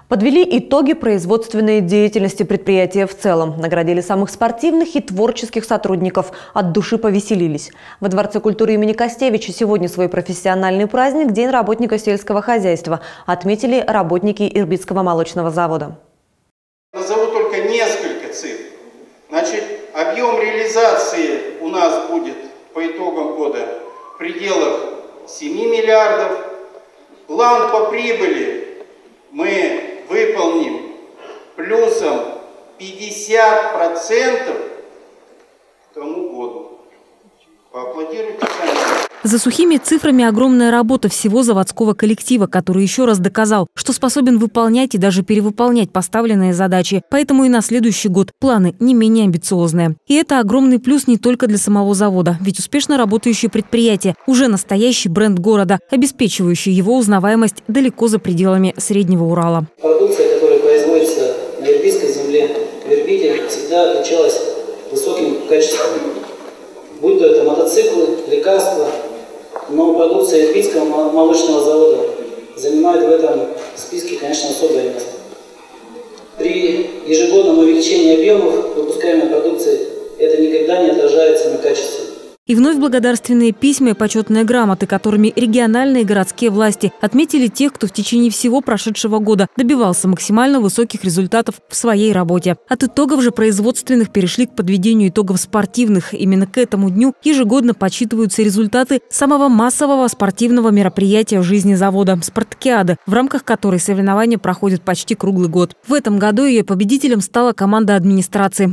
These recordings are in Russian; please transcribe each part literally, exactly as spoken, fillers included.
Подвели итоги производственной деятельности предприятия в целом. Наградили самых спортивных и творческих сотрудников. От души повеселились. Во Дворце культуры имени Костевича сегодня свой профессиональный праздник – День работника сельского хозяйства. Отметили работники Ирбитского молочного завода. Назову только несколько цифр. Значит, объем реализации у нас будет по итогам года в пределах семи миллиардов. План по прибыли мы выполним плюсом пятьдесят процентов к тому году. Поаплодируйте сами. За сухими цифрами огромная работа всего заводского коллектива, который еще раз доказал, что способен выполнять и даже перевыполнять поставленные задачи. Поэтому и на следующий год планы не менее амбициозные. И это огромный плюс не только для самого завода, ведь успешно работающее предприятие – уже настоящий бренд города, обеспечивающий его узнаваемость далеко за пределами Среднего Урала. Продукция, которая производится на ирбитской земле, в Ирбите, всегда отличалась высоким качеством. Будь то это мотоциклы, лекарства, но продукция Ирбитского молочного завода занимает в этом списке, конечно, особое место. При ежегодном увеличении объемов выпускаемой продукции это никогда не отражается на качестве. И вновь благодарственные письма и почетные грамоты, которыми региональные и городские власти отметили тех, кто в течение всего прошедшего года добивался максимально высоких результатов в своей работе. От итогов же производственных перешли к подведению итогов спортивных. Именно к этому дню ежегодно подсчитываются результаты самого массового спортивного мероприятия в жизни завода – спартакиады, в рамках которой соревнования проходят почти круглый год. В этом году ее победителем стала команда администрации.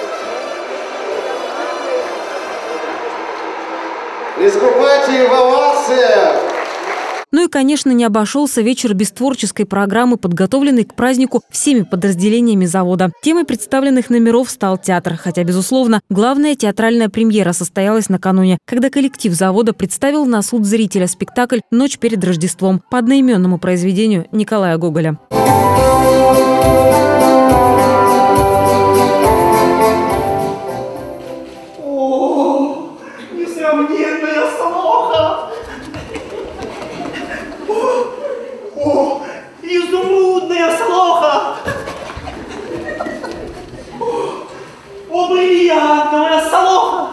Искупайте в овациях! Ну и, конечно, не обошелся вечер без творческой программы, подготовленной к празднику всеми подразделениями завода. Темой представленных номеров стал театр. Хотя, безусловно, главная театральная премьера состоялась накануне, когда коллектив завода представил на суд зрителя спектакль «Ночь перед Рождеством» по одноименному произведению Николая Гоголя. Несравненная слоха! О, о, изумрудная слоха! О, о, бриллиантовая слоха!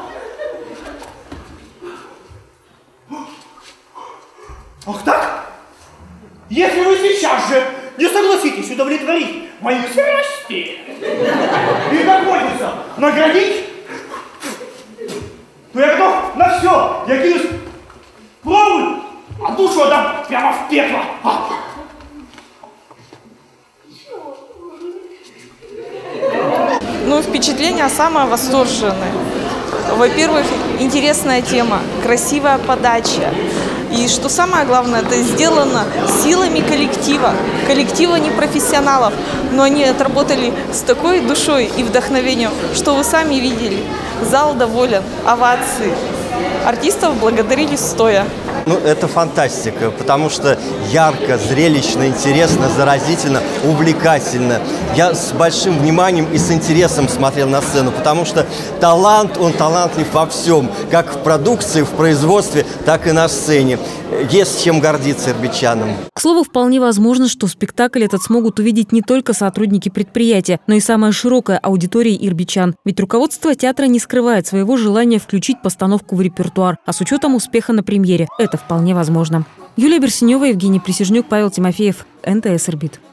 Ах так? Если вы сейчас же не согласитесь удовлетворить мои страсти и, как водится, наградить, то я готов на все. Я кинусь в пробу, а душу отдам прямо в пекло. А. Ну, впечатления самые восторженные. Во-первых, интересная тема, красивая подача. И что самое главное, это сделано силами коллектива. Коллектива непрофессионалов, но они отработали с такой душой и вдохновением, что вы сами видели. Зал доволен, овации. Артистов благодарили стоя. Ну, это фантастика, потому что ярко, зрелищно, интересно, заразительно, увлекательно. Я с большим вниманием и с интересом смотрел на сцену, потому что талант, он талантлив во всем, как в продукции, в производстве, так и на сцене. Есть чем гордиться ирбитчанам. К слову, вполне возможно, что спектакль этот смогут увидеть не только сотрудники предприятия, но и самая широкая аудитория ирбитчан. Ведь руководство театра не скрывает своего желания включить постановку в репертуар, а с учетом успеха на премьере это вполне возможно. Юлия Берсенева, Евгений Присяжнюк, Павел Тимофеев, эн тэ эс Ирбит.